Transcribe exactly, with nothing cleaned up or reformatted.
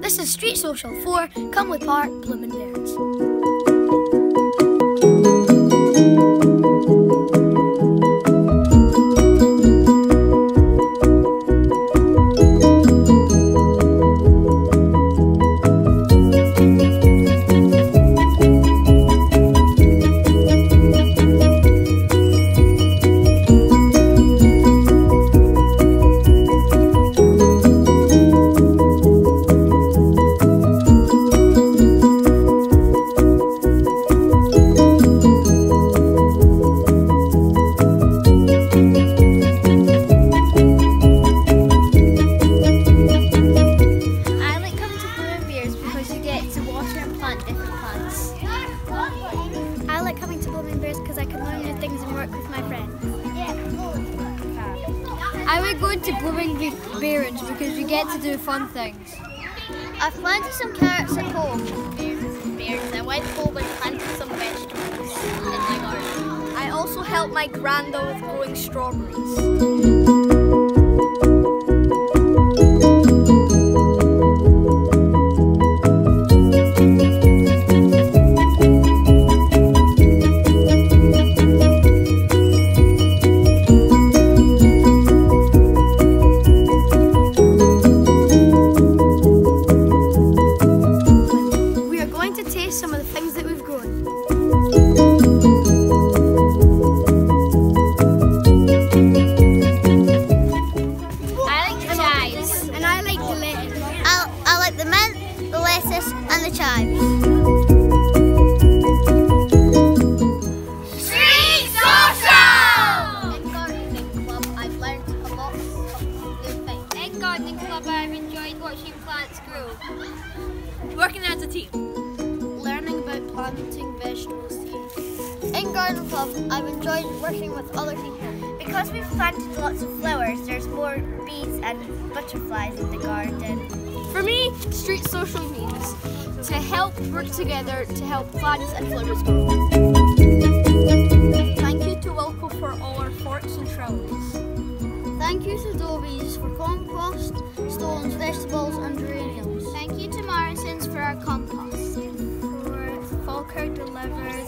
This is Street Social for Cumley Park, Blooming Bairns. I like coming to Blooming Bairns because I can learn new things and work with my friends. I like going to Blooming Bairns because you get to do fun things. I've planted some carrots at home. Bairns. I went home and planted some vegetables in my garden. I also helped my granda with growing strawberries. Some of the things that we've grown. I like the chives. And I like the lettuce. I, I like the mint, the lettuce and the chives. Street Social! In Gardening Club I've learned a lot of new things. In Gardening Club I've enjoyed watching plants grow. Working as a team. Learning about planting vegetables seeds. In Garden Club, I've enjoyed working with other people. Because we've planted lots of flowers, there's more bees and butterflies in the garden. For me, Street Social means to help work together to help plants and flowers grow. Thank you to Wilco for all our forks and trowels. Thank you to Dobies for compost, stones, vegetables and geraniums. Thank you to Morrison's for our compost. For Falkirk delivered